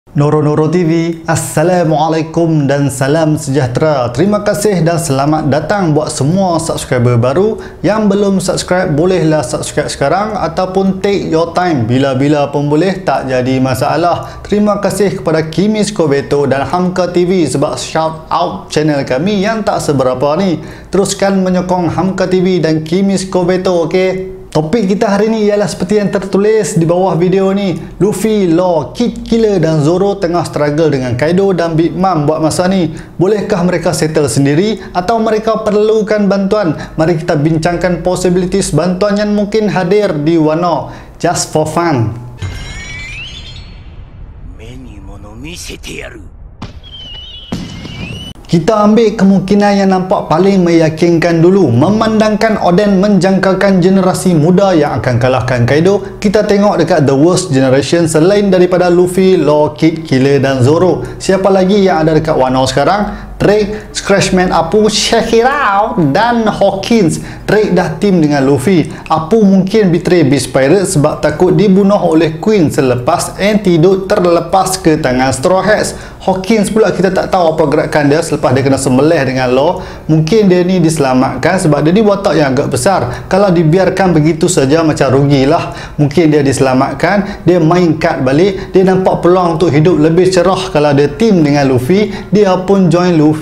Noro TV, Assalamualaikum dan salam sejahtera. Terima kasih dan selamat datang buat semua subscriber baru. Yang belum subscribe, bolehlah subscribe sekarang ataupun take your time. Bila-bila pun boleh, tak jadi masalah. Terima kasih kepada Kimi Skobeto dan Hamka TV sebab shout out channel kami yang tak seberapa ni. Teruskan menyokong Hamka TV dan Kimi Skobeto, okey? Topik kita hari ni ialah seperti yang tertulis di bawah video ni. Luffy, Law, Kid Killer dan Zoro tengah struggle dengan Kaido dan Big Mom buat masa ni. Bolehkah mereka settle sendiri atau mereka perlukan bantuan? Mari kita bincangkan possibilities bantuan yang mungkin hadir di Wano. Just for fun. Kita ambil kemungkinan yang nampak paling meyakinkan dulu. Memandangkan Oden menjangkakan generasi muda yang akan kalahkan Kaido, kita tengok dekat the worst generation selain daripada Luffy, Law, Kid Killer dan Zoro. Siapa lagi yang ada dekat Wano sekarang? Drake, Scratchman, Apu, Shakirao dan Hawkins. Drake dah team dengan Luffy. Apu mungkin betray Beast Pirate sebab takut dibunuh oleh Queen selepas Antidote terlepas ke tangan Straw Hats. Hawkins pula kita tak tahu apa gerakan dia selepas dia kena sembelih dengan Law. Mungkin dia ni diselamatkan sebab dia ni watak yang agak besar. Kalau dibiarkan begitu saja macam rugilah. Mungkin dia diselamatkan, dia main card balik, dia nampak peluang untuk hidup lebih cerah kalau dia team dengan Luffy. Dia pun join Luffy.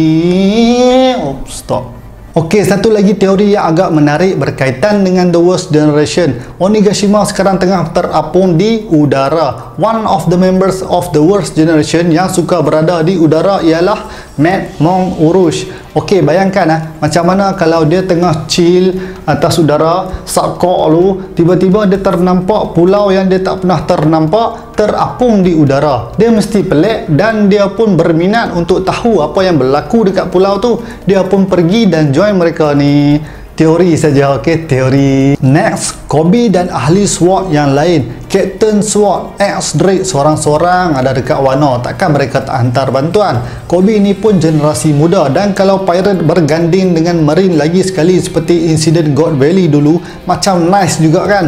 Stop. Okey, satu lagi teori yang agak menarik berkaitan dengan the worst generation. Onigashima sekarang tengah terapung di udara. One of the members of the worst generation yang suka berada di udara ialah Mad Monk Urush. Okey, bayangkan macam mana kalau dia tengah chill atas udara, sakok lu, tiba-tiba dia ternampak pulau yang dia tak pernah ternampak terapung di udara. Dia mesti pelik dan dia pun berminat untuk tahu apa yang berlaku dekat pulau tu. Dia pun pergi dan join mereka ni. Teori saja, okey, teori. Next, Kobe dan ahli SWAT yang lain. Captain SWAT, ex-Drake seorang-seorang ada dekat Wano. Takkan mereka tak hantar bantuan? Kobe ni pun generasi muda dan kalau Pirate berganding dengan Marine lagi sekali seperti insiden God Valley dulu, macam nice juga kan?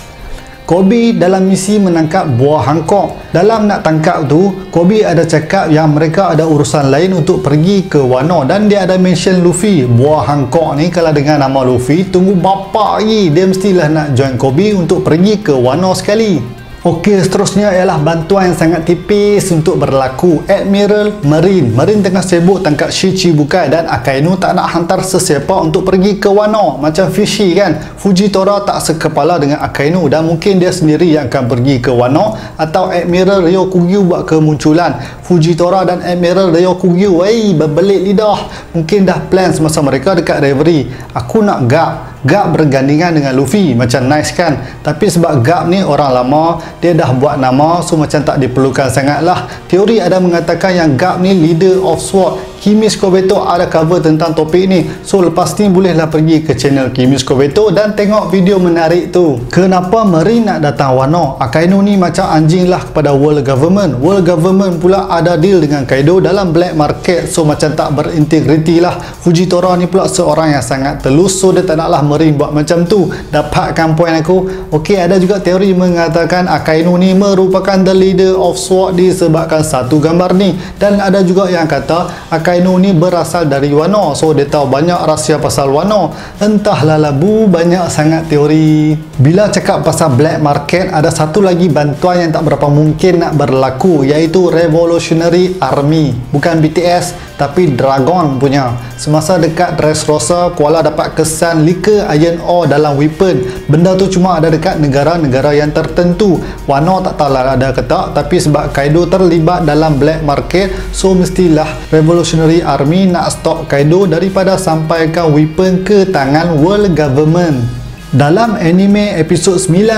Kobe dalam misi menangkap buah Hancock. Dalam nak tangkap tu, Kobe ada cakap yang mereka ada urusan lain untuk pergi ke Wano dan dia ada mention Luffy. Buah Hancock ni kalau dengar nama Luffy, tunggu bapak lagi. Dia mestilah nak join Kobe untuk pergi ke Wano sekali. Okey, seterusnya ialah bantuan yang sangat tipis untuk berlaku. Admiral Marine. Marine tengah sibuk tangkap Shichibukai dan Akainu tak nak hantar sesiapa untuk pergi ke Wano. Macam fishy kan? Fujitora tak sekepala dengan Akainu dan mungkin dia sendiri yang akan pergi ke Wano atau Admiral Ryokugyu buat kemunculan. Fujitora dan Admiral Ryokugyu, berbelit lidah. Mungkin dah plan semasa mereka dekat Reverie. Aku nak Garp bergandingan dengan Luffy, macam nice kan? Tapi sebab Garp ni orang lama, dia dah buat nama, so macam tak diperlukan sangat lah. Teori ada mengatakan yang Garp ni leader of SWAT. Kimi Skobeto ada cover tentang topik ni, so lepas ni bolehlah pergi ke channel Kimi Skobeto dan tengok video menarik tu. Kenapa Marine nak datang Wano? Akainu ni macam anjing lah kepada world government. World government pula ada deal dengan Kaido dalam black market, so macam tak berintegriti lah. Fujitora ni pula seorang yang sangat telus, so dia tak naklah Marine buat macam tu. Dapatkan poin aku? Okey, ada juga teori mengatakan Akainu ni merupakan the leader of SWAT disebabkan satu gambar ni, dan ada juga yang kata Akainu ni berasal dari Wano, so dia tahu banyak rahsia pasal Wano. Entahlah labu, banyak sangat teori. Bila cakap pasal black market, ada satu lagi bantuan yang tak berapa mungkin nak berlaku, iaitu Revolutionary Army. Bukan BTS tapi Dragon punya. Semasa dekat Dressrosa, Koala dapat kesan liquor iron ore dalam weapon. Benda tu cuma ada dekat negara-negara yang tertentu. Wano tak tahu lah ada ke tak, tapi sebab Kaido terlibat dalam black market, so mestilah Revolutionary Army nak stop Kaido daripada sampaikan weapon ke tangan world government. Dalam anime episod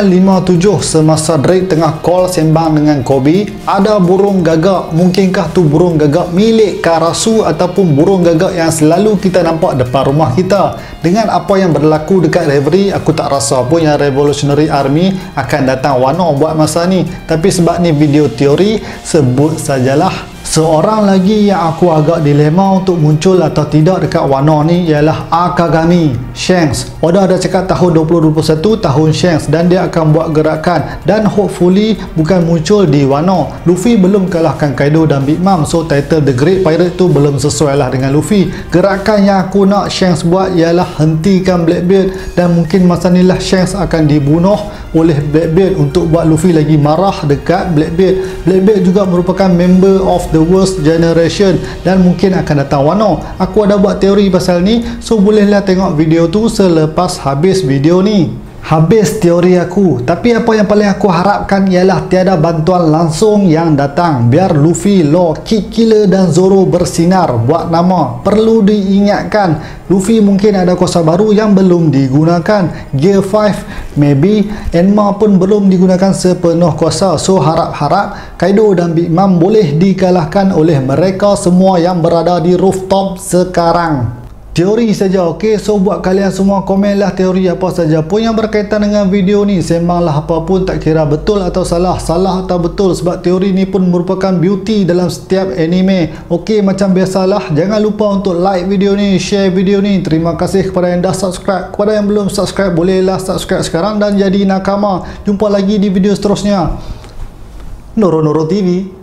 957, semasa Drake tengah call sembang dengan Kobe, ada burung gagak. Mungkinkah tu burung gagak milik Karasu ataupun burung gagak yang selalu kita nampak depan rumah kita? Dengan apa yang berlaku dekat Reverie, aku tak rasa pun yang Revolutionary Army akan datang Wano buat masa ni. Tapi sebab ni video teori, sebut sajalah. Seorang lagi yang aku agak dilema untuk muncul atau tidak dekat Wano ni ialah Akagami Shanks. Oda ada cakap tahun 2021 tahun Shanks dan dia akan buat gerakan dan hopefully bukan muncul di Wano. Luffy belum kalahkan Kaido dan Big Mom, so title The Great Pirate tu belum sesuai lah dengan Luffy. Gerakan yang aku nak Shanks buat ialah hentikan Blackbeard, dan mungkin masa ni lah Shanks akan dibunuh oleh Blackbeard untuk buat Luffy lagi marah dekat Blackbeard. Blackbeard juga merupakan member of the Worst Generation dan mungkin akan datang Wano. Aku ada buat teori pasal ni, so bolehlah tengok video tu selepas habis video ni. Habis teori aku, tapi apa yang paling aku harapkan ialah tiada bantuan langsung yang datang. Biar Luffy, Law, Kid Killer dan Zoro bersinar buat nama. Perlu diingatkan, Luffy mungkin ada kuasa baru yang belum digunakan. Gear 5 maybe, Enma pun belum digunakan sepenuh kuasa. So harap-harap Kaido dan Big Mom boleh dikalahkan oleh mereka semua yang berada di rooftop sekarang. Teori saja, okey. So buat kalian semua komenlah teori apa saja pun yang berkaitan dengan video ni. Sembanglah apa pun, tak kira betul atau salah, salah atau betul, sebab teori ni pun merupakan beauty dalam setiap anime. Okey, macam biasalah, jangan lupa untuk like video ni, share video ni. Terima kasih kepada yang dah subscribe. Kepada yang belum subscribe, bolehlah subscribe sekarang dan jadi nakama. Jumpa lagi di video seterusnya. Noro Noro TV.